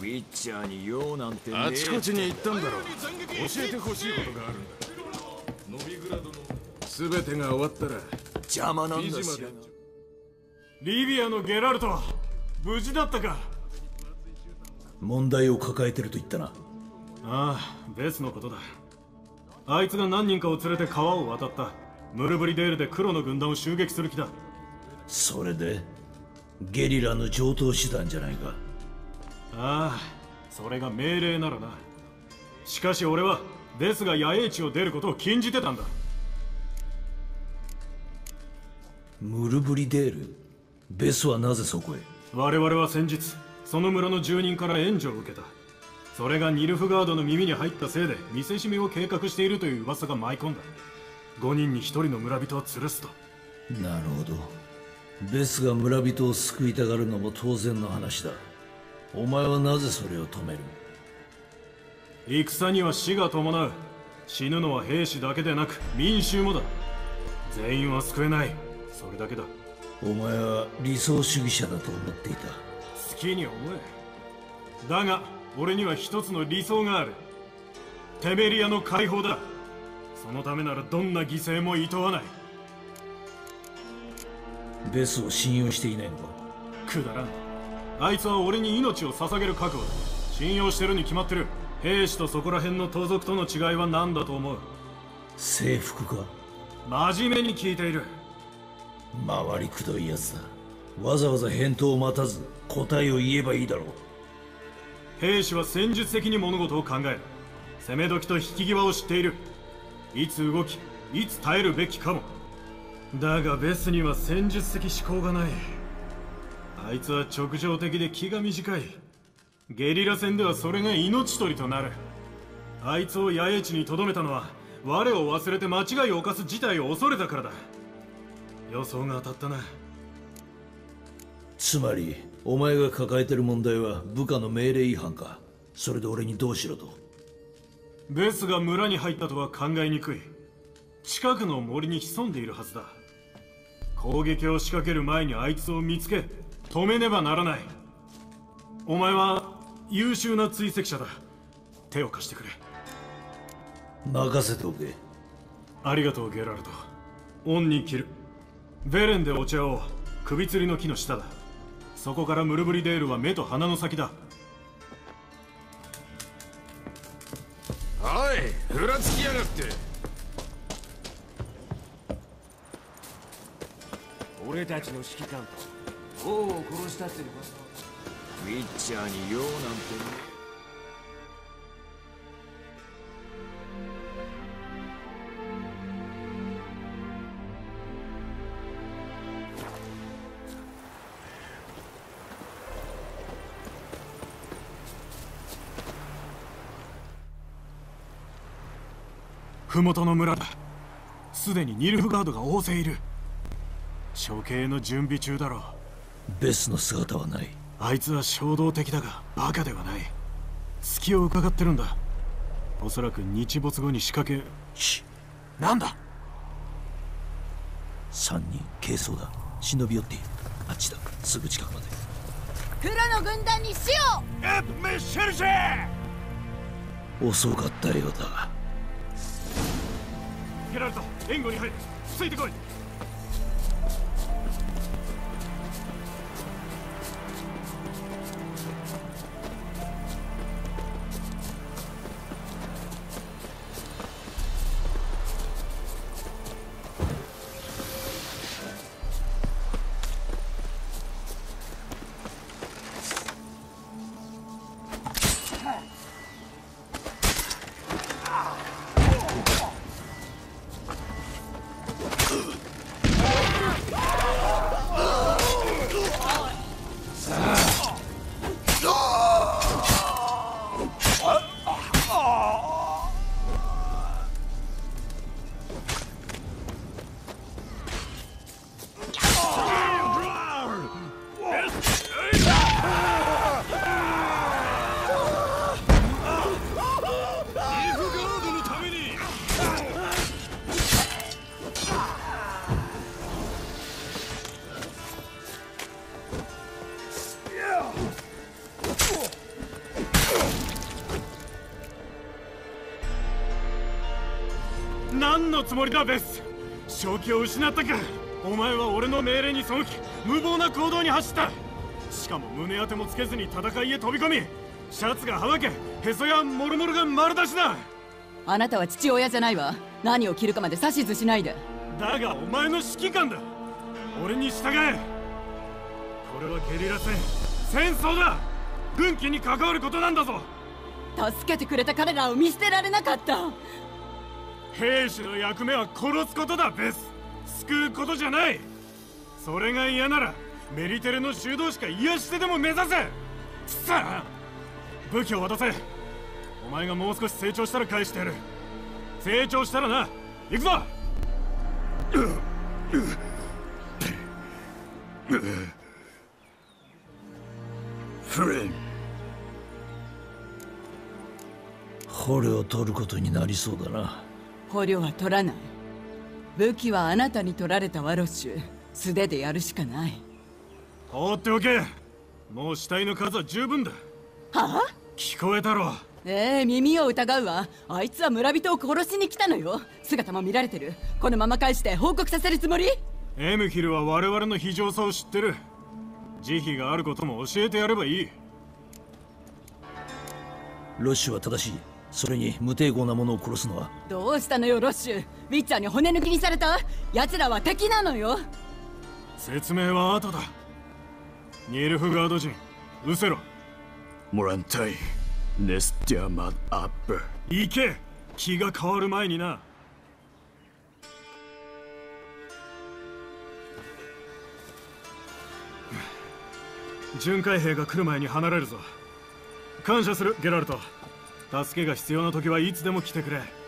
ウィッチャーに用なんてねえ。 あちこちに行ったんだろう。教えてほしいことがあるんだ。ノビグラドの全てが終わったら邪魔なんだし。 リビアのゲラルト、無事だったか。 問題を抱えてると言ったな。 ああ、ベスのことだ。あいつが何人かを連れて川を渡った。ムルブリデールで黒の軍団を襲撃する気だ。 それでゲリラの常套手段じゃないか。 ああ、それが命令ならな。しかし俺はベスが野営地を出ることを禁じてたんだ。 ムルブリデール、ベスはなぜそこへ？ 我々は先日その村の住人から援助を受けた。それがニルフガードの耳に入ったせいで見せしめを計画しているという噂が舞い込んだ。5人に1人の村人を吊るすと。 なるほど。ベスが村人を救いたがるのも当然の話だ。お前はなぜそれを止める？ 戦には死が伴う。死ぬのは兵士だけでなく民衆もだ。全員は救えない。それだけだ。 お前は理想主義者だと思っていた。 好きに思え。だが俺には一つの理想がある。テメリアの解放だ。そのためならどんな犠牲も厭わない。 ベスを信用していないのか？ くだらん。あいつは俺に命を捧げる覚悟だ。信用してるに決まってる。兵士とそこら辺の盗賊との違いは何だと思う？ 制服か？ 真面目に聞いている。 回りくどいやつだ。わざわざ返答を待たず答えを言えばいいだろう。 兵士は戦術的に物事を考える。攻め時と引き際を知っている。いつ動き、いつ耐えるべきかも。だがベスには戦術的思考がない。あいつは直情的で気が短い。ゲリラ戦ではそれが命取りとなる。あいつを野営地に留めたのは我を忘れて間違いを犯す事態を恐れたからだ。予想が当たったな。 つまりお前が抱えてる問題は部下の命令違反か？それで俺にどうしろと？ ベスが村に入ったとは考えにくい。近くの森に潜んでいるはずだ。攻撃を仕掛ける前にあいつを見つけ止めねばならない。お前は優秀な追跡者だ。手を貸してくれ。 任せておけ。 ありがとうゲラルト。恩に着る。ベレンでお茶を。首吊りの木の下だ。そこからムルブリデールは目と鼻の先だ。 おい、ふらつきやがって。 俺たちの指揮官と王を殺したってのか？ウィッチャーに用なんてね。 麓の村だ。すでにニルフガードが大勢いる。処刑の準備中だろう。 ベスの姿はない。 あいつは衝動的だがバカではない。隙を伺ってるんだ。おそらく日没後に仕掛け。なんだ ？3人軽装だ。忍び寄っている。あっちだ。すぐ近くまで。 黒の軍団に死を！ メッシェルジェ！ 遅かったようだ。 ゲラルト、援護に入る。ついてこい。 何のつもりだベス。正気を失ったか。お前は俺の命令に背き無謀な行動に走った。しかも胸当てもつけずに戦いへ飛び込み、シャツがはだけへそやモルモルが丸出しだ。 あなたは父親じゃないわ。何を着るかまで指図しないで。 だがお前の指揮官だ。俺に従え。これはゲリラ戦、戦争だ。軍機に関わることなんだぞ。 助けてくれた彼らを見捨てられなかった。 兵士の役目は殺すことだベス。救うことじゃない。それが嫌ならメリテレの修道士か癒してでも目指せ。さあ武器を渡せ。お前がもう少し成長したら返してやる。成長したらな。行くぞ。 フレン、 捕虜を取ることになりそうだな。 捕虜は取らない。武器はあなたに取られたワロッシュ。素手でやるしかない。 放っておけ。もう死体の数は十分だ。 はあ？ 聞こえたろ。 耳を疑うわ。あいつは村人を殺しに来たのよ。姿も見られてる。このまま返して報告させるつもり？ エムヒルは我々の非常さを知ってる。慈悲があることも教えてやればいい。 ロッシュは正しい。それに無抵抗な者を殺すのは。 どうしたのよロッシュ。ウィッチャーに骨抜きにされた？奴らは敵なのよ。 説明は後だ。ニルフガード人、失せろ。 モランタイ、ネスティアマッアップ。 行け。気が変わる前にな。巡回兵が来る前に離れるぞ。感謝するゲラルト。助けが必要な時はいつでも来てくれ。